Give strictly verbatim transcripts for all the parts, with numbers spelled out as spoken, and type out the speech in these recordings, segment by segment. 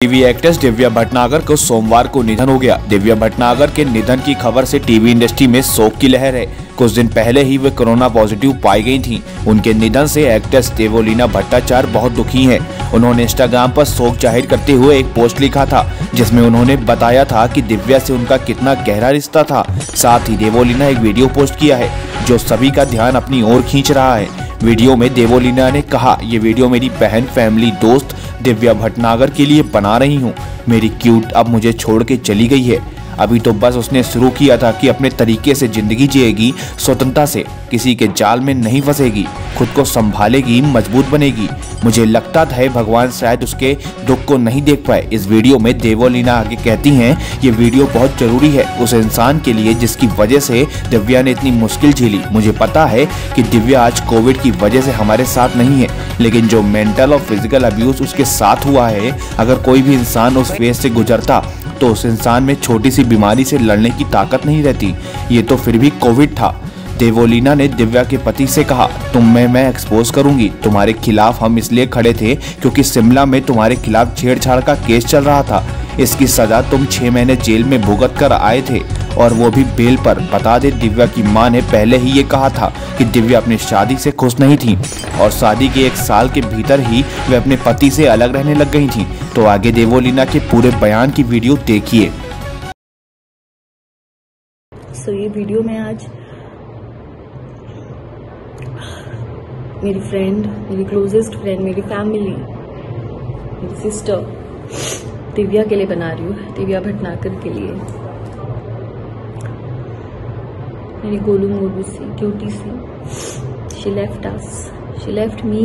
TV actress Divya Bhatnagar को सोमवार को निधन हो गया। दिव्या भटनागर के निधन की खबर से टीवी इंडस्ट्री में शोक की लहर है। कुछ दिन पहले ही वे कोरोना पॉजिटिव पाई गई थीं। उनके निधन से एक्ट्रेस देवोलीना भट्टाचार्य बहुत दुखी हैं। उन्होंने इंस्टाग्राम पर शोक जाहिर करते हुए एक पोस्ट लिखा था, जिसमें उन्होंने बताया था कि दिव्या से उनका कितना गहरा रिश्ता था। साथ ही देवोलीना एक वीडियो पोस्ट किया है जो सभी का ध्यान अपनी ओर खींच रहा है। वीडियो में देवोलीना ने कहा, ये वीडियो मेरी बहन, फैमिली, दोस्त दिव्या भटनागर के लिए बना रही हूँ। मेरी क्यूट अब मुझे छोड़ के चली गई है। अभी तो बस उसने शुरू किया था कि अपने तरीके से जिंदगी जिएगी, स्वतंत्रता से, किसी के जाल में नहीं फंसेगी, खुद को संभालेगी, मजबूत बनेगी। मुझे लगता है भगवान शायद उसके दुख को नहीं देख पाए। इस वीडियो में देवोलीना आगे कहती हैं, ये वीडियो बहुत जरूरी है उस इंसान के लिए जिसकी वजह से दिव्या ने इतनी मुश्किल झेली। मुझे पता है कि दिव्या आज कोविड की वजह से हमारे साथ नहीं है, लेकिन जो मेंटल और फिजिकल अब्यूज उसके साथ हुआ है, अगर कोई भी इंसान उस फेज से गुजरता तो उस इंसान में छोटी सी बीमारी से लड़ने की ताकत नहीं रहती। ये तो फिर भी कोविड था। देवोलीना ने दिव्या के पति से कहा, तुम्हें मैं एक्सपोज करूंगी। तुम्हारे खिलाफ हम इसलिए खड़े थे क्योंकि शिमला में तुम्हारे खिलाफ छेड़छाड़ का केस चल रहा था। इसकी सजा तुम छह महीने जेल में भुगत कर आए थे, और वो भी बेल पर। बता दे, दिव्या की मां ने पहले ही ये कहा था कि दिव्या अपनी शादी से खुश नहीं थी और शादी के एक साल के भीतर ही वे अपने पति से अलग रहने लग गई थी। तो आगे देवोलीना के पूरे बयान की वीडियो देखिए। सो ये वीडियो में आज मेरी फ्रेंड, मेरी क्लोजेस्ट फ्रेंड, मेरी फैमिली, मेरी सिस्टर दिव्या के लिए बना रही हूँ। दिव्या भटनागर के लिए, मेरी गोलू मोलू सी क्यूटी सी। She left us, she left me.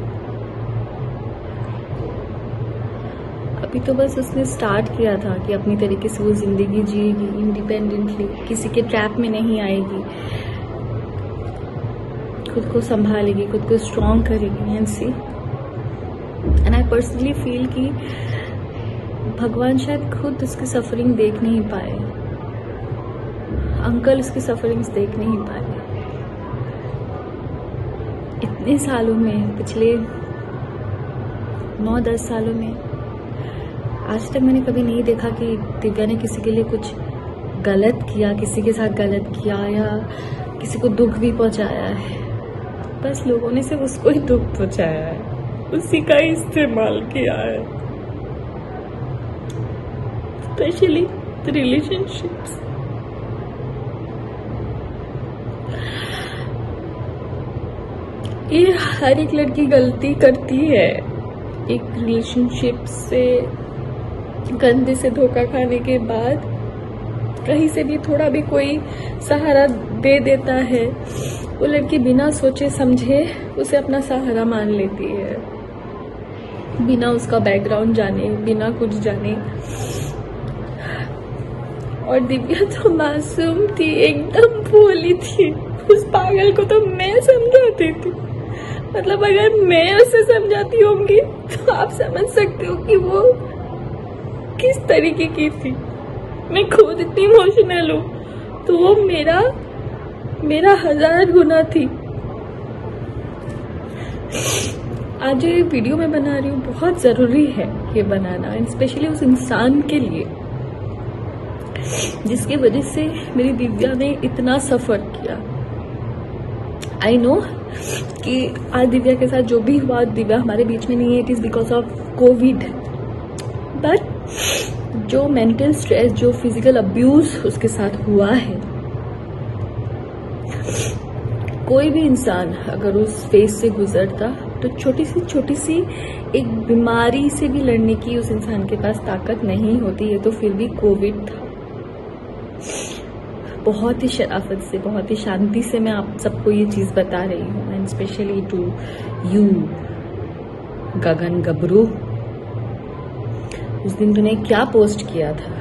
अभी तो बस उसने स्टार्ट किया था कि अपनी तरीके से वो जिंदगी जिएगी इंडिपेंडेंटली, किसी के ट्रैप में नहीं आएगी, खुद को संभालेगी, खुद को स्ट्रॉन्ग करेगी। And she, and I personally feel कि भगवान शायद खुद उसकी सफरिंग देख नहीं पाए, अंकल उसकी सफरिंग्स देख नहीं पाए। इतने सालों में, पिछले नौ दस सालों में आज तक मैंने कभी नहीं देखा कि दिव्या ने किसी के लिए कुछ गलत किया, किसी के साथ गलत किया या किसी को दुख भी पहुंचाया है। बस लोगों ने सिर्फ उसको ही दुख पहुंचाया है, उसी का ही इस्तेमाल किया है, स्पेशली रिलेशनशिप्स। ये हर एक लड़की गलती करती है, एक रिलेशनशिप से, गंदे से धोखा खाने के बाद कहीं से भी थोड़ा भी कोई सहारा दे देता है, वो लड़की बिना सोचे समझे उसे अपना सहारा मान लेती है, बिना उसका बैकग्राउंड जाने, बिना कुछ जाने। और दिव्या तो मासूम थी, एकदम भोली थी। उस पागल को तो मैं समझाती थी। मतलब अगर मैं उसे समझाती होंगी तो आप समझ सकते हो कि वो किस तरीके की थी। मैं खुद इतनी इमोशनल हूँ तो वो मेरा मेरा हजार गुना थी। आज ये वीडियो मैं बना रही हूँ, बहुत जरूरी है ये बनाना, स्पेशली उस इंसान के लिए जिसकी वजह से मेरी दिव्या ने इतना सफर किया। आई नो कि आज दिव्या के साथ जो भी हुआ, दिव्या हमारे बीच में नहीं है, it is because of Covid. But जो मेंटल स्ट्रेस, जो फिजिकल अब्यूज उसके साथ हुआ है, कोई भी इंसान अगर उस फेज से गुजरता तो छोटी सी छोटी सी एक बीमारी से भी लड़ने की उस इंसान के पास ताकत नहीं होती। ये तो फिर भी कोविड था। बहुत ही शराफत से, बहुत ही शांति से मैं आप सबको ये चीज बता रही हूँ, and specially to you Gagan Gabru. उस दिन तूने क्या पोस्ट किया था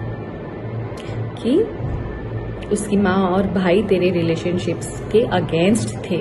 कि उसकी माँ और भाई तेरे रिलेशनशिप्स के अगेंस्ट थे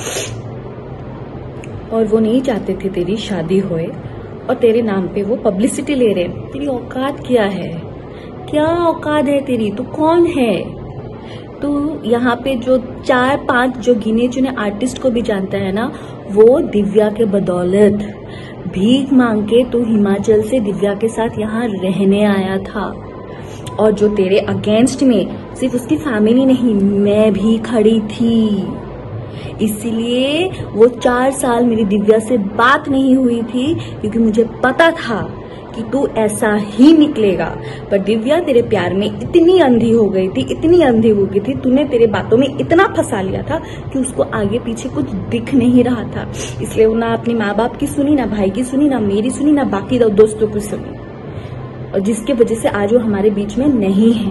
और वो नहीं चाहते थे तेरी शादी होए, और तेरे नाम पे वो पब्लिसिटी ले रहे हैं। तेरी औकात क्या है? क्या औकात है तेरी? तू कौन है? तू यहाँ पे जो चार पांच जो गिने चुने आर्टिस्ट को भी जानता है ना, वो दिव्या के बदौलत भीख मांग के तू हिमाचल से दिव्या के साथ यहाँ रहने आया था। और जो तेरे अगेंस्ट में सिर्फ उसकी फैमिली नहीं, मैं भी खड़ी थी। इसलिए वो चार साल मेरी दिव्या से बात नहीं हुई थी, क्योंकि मुझे पता था कि तू ऐसा ही निकलेगा। पर दिव्या तेरे प्यार में इतनी अंधी हो गई थी, इतनी अंधी हो गई थी, तूने तेरे बातों में इतना फंसा लिया था कि उसको आगे पीछे कुछ दिख नहीं रहा था। इसलिए वो ना अपने माँ बाप की सुनी, ना भाई की सुनी, ना मेरी सुनी, ना बाकी दोस्तों की सुनी, और जिसके वजह से आज वो हमारे बीच में नहीं है।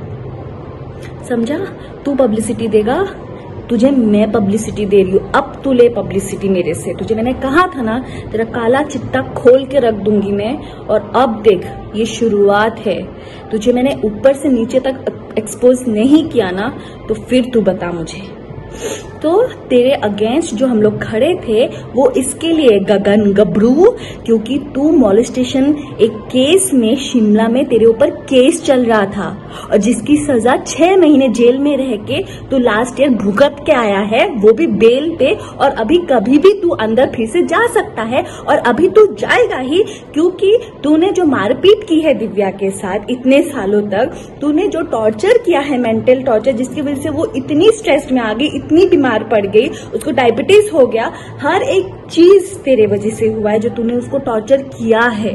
समझा? तू पब्लिसिटी देगा, तुझे मैं पब्लिसिटी दे रही हूँ। अब तू ले पब्लिसिटी मेरे से। तुझे मैंने कहा था ना, तेरा काला चिट्टा खोल के रख दूंगी मैं। और अब देख, ये शुरुआत है। तुझे मैंने ऊपर से नीचे तक एक्सपोज नहीं किया ना, तो फिर तू बता मुझे। तो तेरे अगेंस्ट जो हम लोग खड़े थे वो इसके लिए गगन गबरू, क्योंकि तू मॉलेस्टेशन एक केस में शिमला में तेरे ऊपर केस चल रहा था, और जिसकी सजा छह महीने जेल में रह के तू लास्ट ईयर भुगत के आया है, वो भी बेल पे। और अभी कभी भी तू अंदर फिर से जा सकता है, और अभी तू जाएगा ही, क्योंकि तूने जो मारपीट की है दिव्या के साथ इतने सालों तक, तूने जो टॉर्चर किया है, मेंटल टॉर्चर, जिसकी वजह से वो इतनी स्ट्रेस में आ गई, इतनी बीमार पड़ गई, उसको डायबिटीज हो गया। हर एक चीज तेरे वजह से हुआ है, जो तूने उसको टॉर्चर किया है।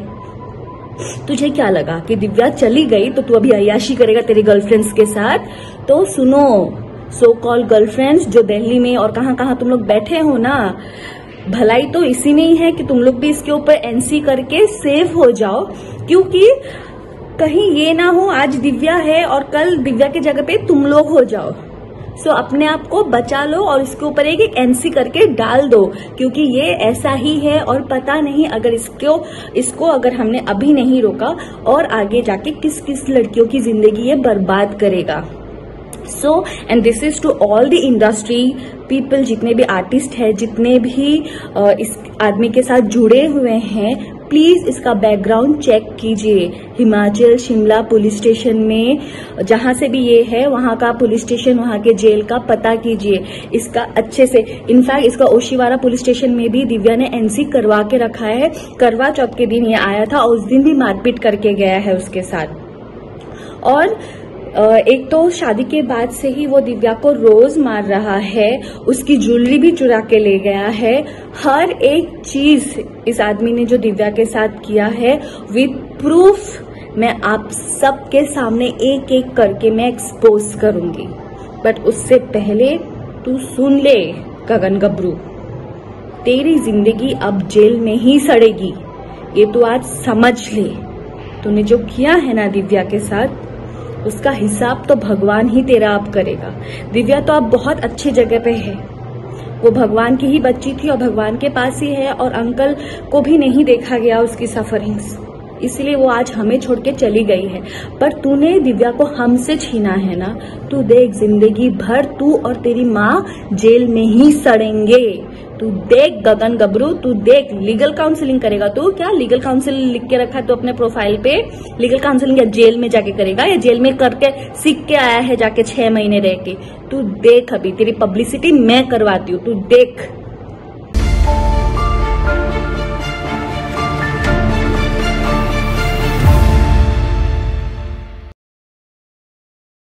तुझे क्या लगा कि दिव्या चली गई तो तू अभी अय्याशी करेगा तेरे गर्लफ्रेंड्स के साथ? तो सुनो, सो कॉल गर्लफ्रेंड्स जो दिल्ली में और कहां कहां तुम लोग बैठे हो ना, भलाई तो इसी में ही है कि तुम लोग भी इसके ऊपर एनसी करके सेफ हो जाओ, क्योंकि कहीं ये ना हो आज दिव्या है और कल दिव्या की जगह पे तुम लोग हो जाओ। सो अपने आप को बचा लो और इसके ऊपर एक एक एनसी करके डाल दो, क्योंकि ये ऐसा ही है। और पता नहीं अगर इसको इसको अगर हमने अभी नहीं रोका और आगे जाके किस किस लड़कियों की जिंदगी ये बर्बाद करेगा। So and this is to all the industry people, जितने भी आर्टिस्ट हैं, जितने भी इस आदमी के साथ जुड़े हुए हैं, प्लीज इसका बैकग्राउंड चेक कीजिए। हिमाचल शिमला पुलिस स्टेशन में जहां से भी ये है, वहां का पुलिस स्टेशन, वहां के जेल का पता कीजिए इसका अच्छे से। इनफैक्ट इसका ओशीवारा पुलिस स्टेशन में भी दिव्या ने एनसी करवा के रखा है। करवा चौथ के दिन ये आया था और उस दिन भी मारपीट करके गया है उसके साथ। और एक तो शादी के बाद से ही वो दिव्या को रोज मार रहा है, उसकी ज्वेलरी भी चुरा के ले गया है। हर एक चीज इस आदमी ने जो दिव्या के साथ किया है विद प्रूफ मैं आप सबके सामने एक एक करके मैं एक्सपोज करूंगी। बट उससे पहले तू सुन ले गगन गबरू, तेरी जिंदगी अब जेल में ही सड़ेगी, ये तू आज समझ ले। तूने जो किया है ना दिव्या के साथ, उसका हिसाब तो भगवान ही तेरा अब करेगा। दिव्या तो अब बहुत अच्छी जगह पे है, वो भगवान की ही बच्ची थी और भगवान के पास ही है, और अंकल को भी नहीं देखा गया उसकी सफरिंग्स, इसलिए वो आज हमें छोड़ के चली गई है। पर तूने दिव्या को हमसे छीना है ना, तू देख जिंदगी भर तू और तेरी माँ जेल में ही सड़ेंगे। तू देख गगन गबरू, तू देख। लीगल काउंसलिंग करेगा तू? क्या लीगल काउंसलिंग लिख के रखा है तो अपने प्रोफाइल पे? लीगल काउंसलिंग या जेल में जाके करेगा, या जेल में करके सीख के आया है जाके छह महीने रह के? तू देख, अभी तेरी पब्लिसिटी मैं करवाती हूँ, तू देख।